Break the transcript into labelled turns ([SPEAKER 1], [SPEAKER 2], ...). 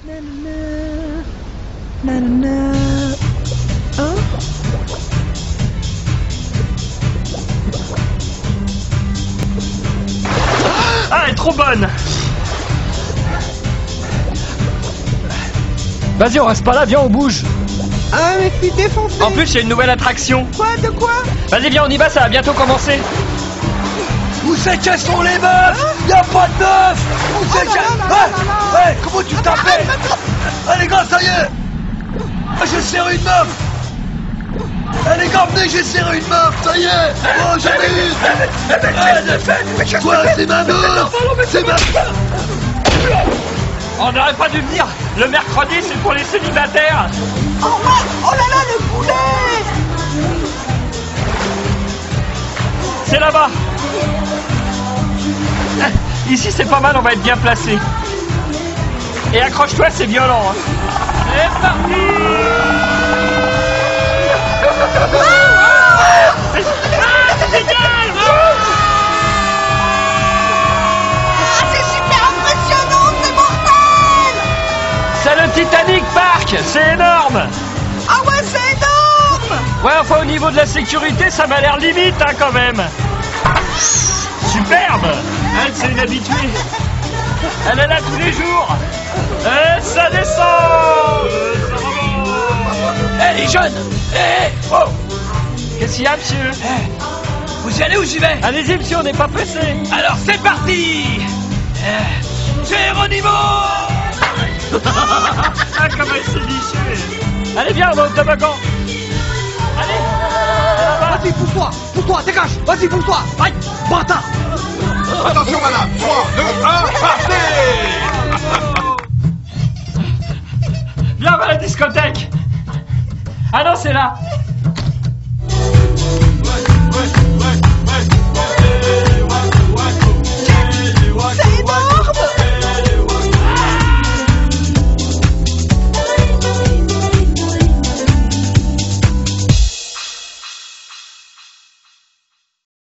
[SPEAKER 1] Nanana. Hein?
[SPEAKER 2] Ah, elle est trop bonne. Vas-y, on reste pas là, viens, on bouge.
[SPEAKER 1] Ah, mais je suis défoncé.
[SPEAKER 2] En plus, il y a une nouvelle attraction.
[SPEAKER 1] Quoi? De quoi?
[SPEAKER 2] Vas-y, viens, on y va, ça va bientôt commencer.
[SPEAKER 3] Où c'est qu'elles sont les meufs? Y'a pas de meufs. Où c'est qu'elles... Ouais, comment tu t'appelles? Ah les gars, ça y est. Ah, j'ai serré une meuf. Ah les gars, venez, j'ai serré une meuf, ça y est. Oh, j'en ai une. Toi, c'est ma meuf. C'est ma...
[SPEAKER 2] On n'aurait pas dû venir. Le mercredi, c'est pour les célibataires.
[SPEAKER 1] Oh, oh là là, le poulet!
[SPEAKER 2] C'est là-bas. Ici, c'est pas mal, on va être bien placé. Et accroche-toi, c'est violent. Hein. C'est parti. C'est génial.
[SPEAKER 1] C'est super impressionnant, c'est mortel!
[SPEAKER 2] C'est le Titanic Park, c'est énorme.
[SPEAKER 1] Ah ouais, c'est énorme!
[SPEAKER 2] Ouais, enfin au niveau de la sécurité, ça m'a l'air limite hein, quand même. Superbe. Elle, c'est une habituée. Elle est là tous les jours. Et ça descend.
[SPEAKER 3] Eh les jeunes. Eh, oh.
[SPEAKER 2] Qu'est-ce qu'il y a, monsieur?
[SPEAKER 3] Vous y allez ou j'y vais?
[SPEAKER 2] Allez-y, monsieur, on n'est pas pressé.
[SPEAKER 3] Alors c'est parti. Géronimo.
[SPEAKER 2] Ah, comment elle s'est lichée. Allez, viens, on va au toboggan. Allez.
[SPEAKER 3] Vas-y, pousse-toi, dégage. Vas-y, pousse-toi. Aïe, bâtard.
[SPEAKER 4] Attention madame, 3, 2, 1, partez.
[SPEAKER 2] Viens, on va à la discothèque. Ah non, c'est là.
[SPEAKER 4] Ouais.